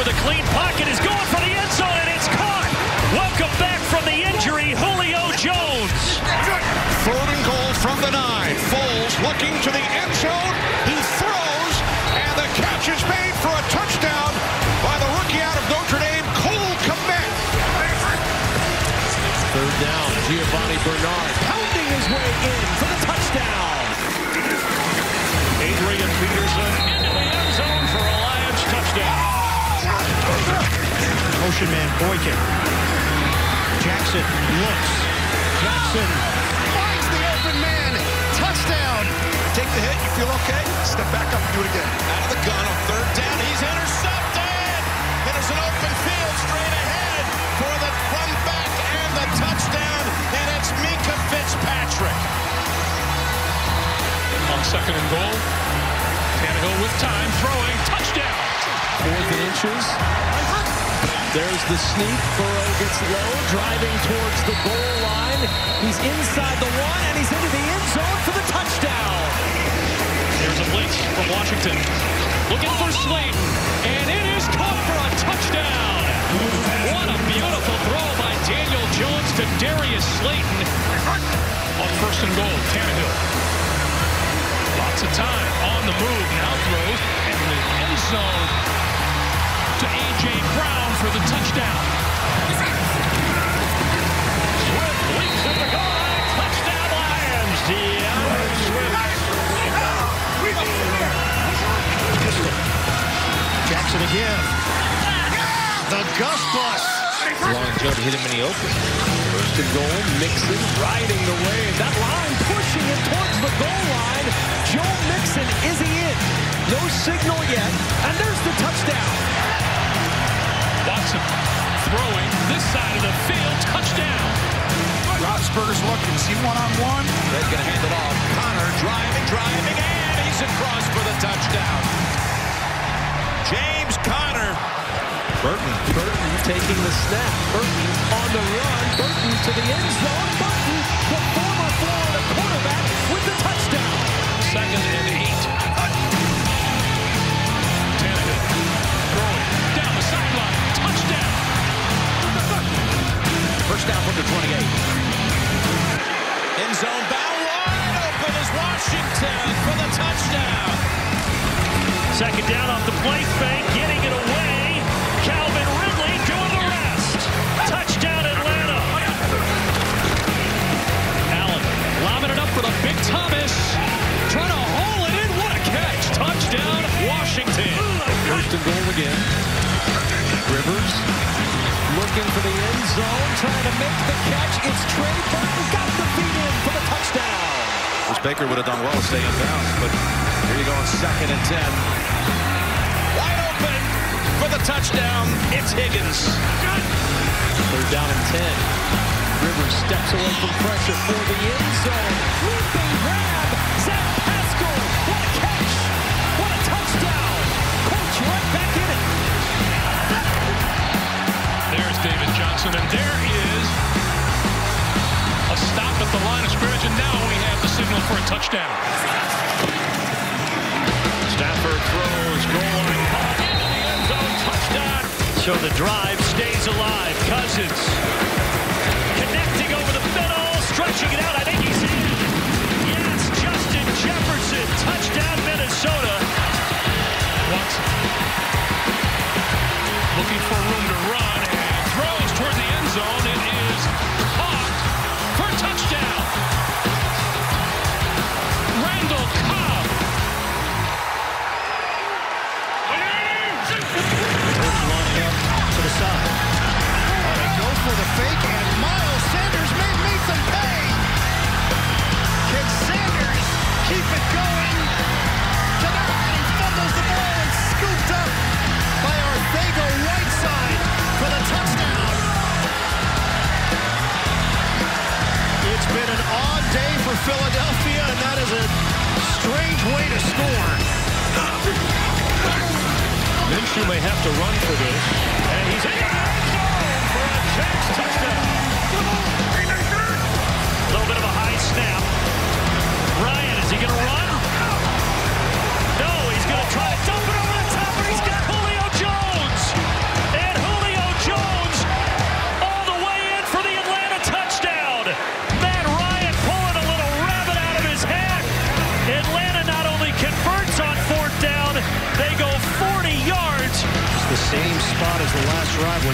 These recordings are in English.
with a clean pocket, is going for the end zone, and it's caught. Welcome back from the injury, Julio Jones. 3rd and goal from the 9. Foles looking to the end zone. He throws, and the catch is made for a touchdown by the rookie out of Notre Dame, Cole Kmet. 3rd down, Giovanni Bernard pounding his way in for the touchdown. Adrian Peterson into the end zone for a Lions touchdown. Motion man Boykin. Jackson looks. Jackson finds the open man. Touchdown. Take the hit, you feel okay? Step back up and do it again. Out of the gun on 3rd down. He's intercepted. There's an open field straight ahead for the run back and the touchdown. And it's Minkah Fitzpatrick. On 2nd and goal, Tannehill with time, throwing, touchdown. 4th and inches. There's the sneak. Burrow gets low, driving towards the goal line. He's inside the 1, and he's into the end zone for the touchdown. There's a blitz from Washington. Looking for Slayton, and it is caught for a touchdown. What a beautiful throw by Daniel Jones to Darius Slayton. On 1st and goal, Tannehill. Lots of time on the move, now throws, and the end zone to A.J. Brown for the touchdown. Swift leaps at the goal line, touchdown Lions. DeAndre Swift. Jackson again. The Gus bus. Long jump hit him in the open. 1st and goal, Mixon riding the wave. That line pushing it towards the goal line. Joe Mixon, is he in? No signal yet, and there's the touchdown. Watson throwing this side of the field, touchdown. Roethlisberger's looking, see one-on-one. They're going to hand it off. Connor driving, and he's across for the touchdown. James Conner. Burton taking the snap. Burton on the run. Burton to the end zone. Burton, the former Florida quarterback, with the touchdown. 2nd and 8. Tannehill throwing down the sideline, touchdown. 1st down from the 28. End zone bound, wide open is Washington for the touchdown. 2nd down off the play fake, getting it away. Calvin Ridley doing the rest. Touchdown Atlanta. Allen lobbing it up for the Big Thomas. Trying to haul it in. What a catch. Touchdown Washington. 1st and goal again. Rivers looking for the end zone. Trying to make the catch. It's Trey Burton. Got the feet in for the touchdown. This Baker would have done well to stay in bounds, but here you go on 2nd and 10. Wide open for the touchdown. It's Higgins. 3rd down and 10. Rivers steps away from pressure for the end zone. Leaping grab. Zach Pascal. What a catch. What a touchdown. Coach right back in it. There's David Johnson, and there is a stop at the line of scrimmage, and now we have the signal for a touchdown. Stafford throws, goal line caught into the end zone, touchdown. So the drive stays alive. Cousins connecting over the middle, stretching it out. I think he's in. Yes, Justin Jefferson, touchdown Minnesota. Watson looking for room to run and throws toward the end zone. It is caught for a touchdown. Randall Cobb. Lined up to the side. They go for the fake, and Miles Sanders may make them pay. Can Sanders keep it going? Cannot. He fumbles the ball and scooped up by Arcega-Whiteside for the touchdown. It's been an odd day for Philadelphia, and that is a strange way to score. Minshew may have to run for this, and he's in the end zone for a Jets touchdown. A little bit of a high snap. Ryan, is he going to run? No, he's going to try to dump it over the top, and he's got Julio Jones.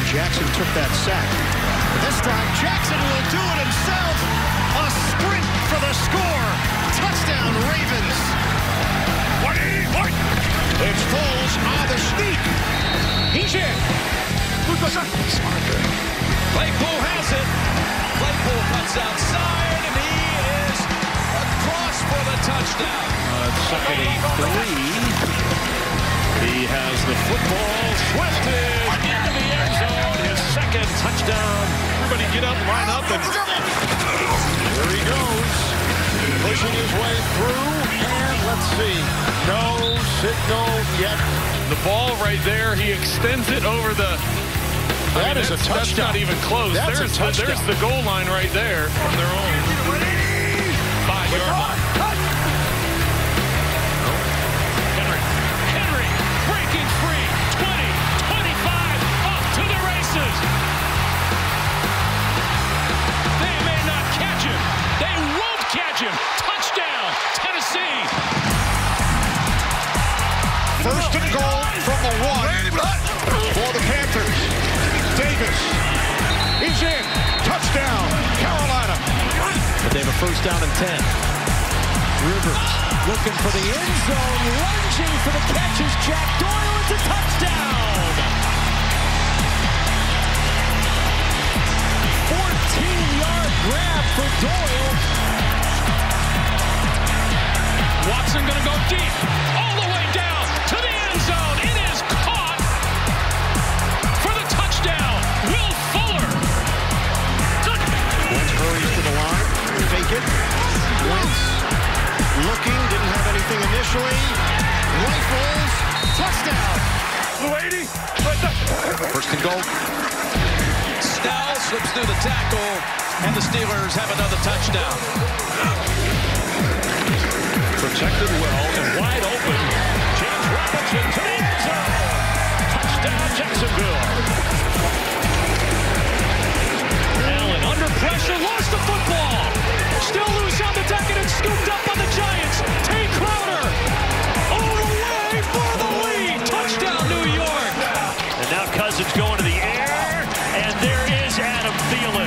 Jackson took that sack. This time, Jackson will do it himself. A sprint for the score. Touchdown, Ravens. It's Foles on the sneak. He's in. Claypool has it. Claypool cuts outside, and he is across for the touchdown. Second and 3. He has the football swifted into the end zone. His second touchdown. Everybody get up, line up, and there he goes. Pushing his way through, and let's see. No signal yet. The ball right there, he extends it over the... That is a touchdown. That's not even close. There's the goal line right there from their own 5-yard line. Henry breaking free. 20, 25, off to the races. They may not catch him. They won't catch him. Touchdown, Tennessee. First and goal from the 1 for the Panthers. Davis. He's in. Touchdown, Carolina. But they have a first down and 10. Rivers looking for the end zone, lunging for the catch is Jack Doyle. It's a touchdown. 14-yard grab for Doyle. Watson gonna go deep, all the way down to the end zone. It is caught for the touchdown. Will Fuller. Wentz hurries to the line. Fake it. Wentz looking. Didn't have anything initially. Rifles. Touchdown. First and goal. Snell slips through the tackle, and the Steelers have another touchdown. Protected well and wide open. James Robinson to the end zone. Touchdown, Jacksonville. Allen under pressure, lost the football. Still loose on the deck, and it's scooped up on the Giants. Tay Crowder all the way for the lead. Touchdown, New York. And now Cousins going to the air, and there is Adam Thielen.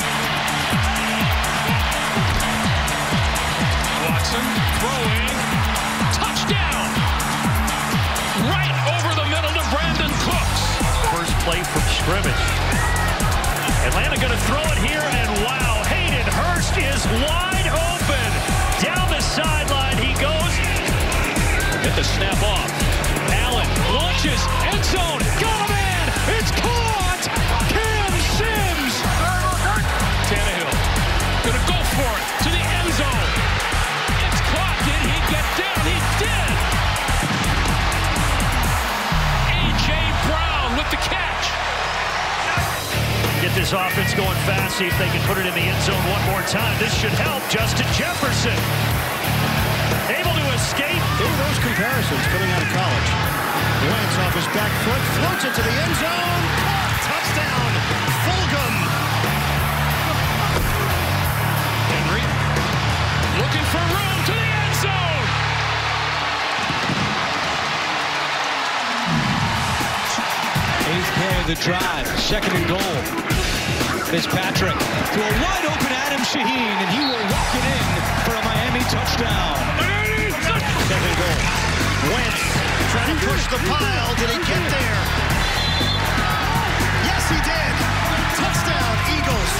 Watson throwing. Touchdown! Right over the middle to Brandon Cooks. First play from scrimmage. Atlanta going to throw it here, and wow, Hayden Hurst is wide open. Down the sideline he goes. Get the snap off. Allen launches, end zone, got a man. It's caught! Cam Sims! Tannehill going to go for it to the end zone. It's caught. Did he get down? He did! A.J. Brown with the catch. Get this offense going fast, see if they can put it in the end zone one more time. This should help. Justin Jefferson able to escape. There were those comparisons coming out of college. Wentz off his back foot, floats it to the end zone. Touchdown, Fulgham. Henry looking for room to the end zone. Eighth play of the drive, second and goal. Fitzpatrick to a wide open Adam Shaheen, and he will walk it in for a Miami touchdown. Second goal. Wentz trying to push the pile. Did he get there? Yes, he did. Touchdown, Eagles.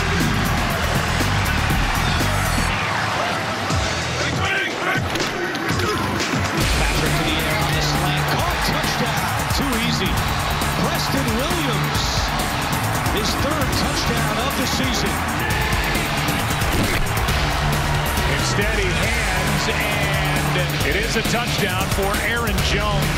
Patrick to the air on the slant. Caught, touchdown. Too easy. Preston Williams, his third touchdown of the season. In steady hands, and it is a touchdown for Aaron Jones.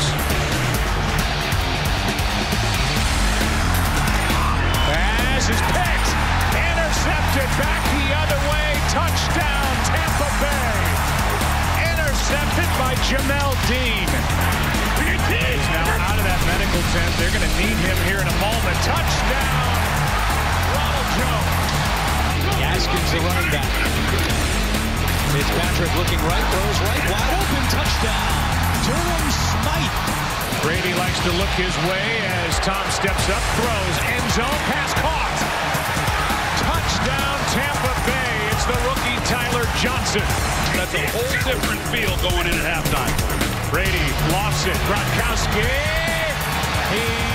Pass is picked, intercepted back the other way. Touchdown, Tampa Bay. Intercepted by Jamel Dean. He's now out of that medical tent. They're going to need him here in a moment. Touchdown, Ronald Jones. Gaskins, the running back. Fitzpatrick looking right, throws right, wide open, touchdown. Durham Smythe Brady likes to look his way as Tom steps up, throws, end zone, pass caught. Touchdown, Tampa Bay. It's the rookie Tyler Johnson. That's a whole different feel going in at halftime. Brady lofts it. Gronkowski. He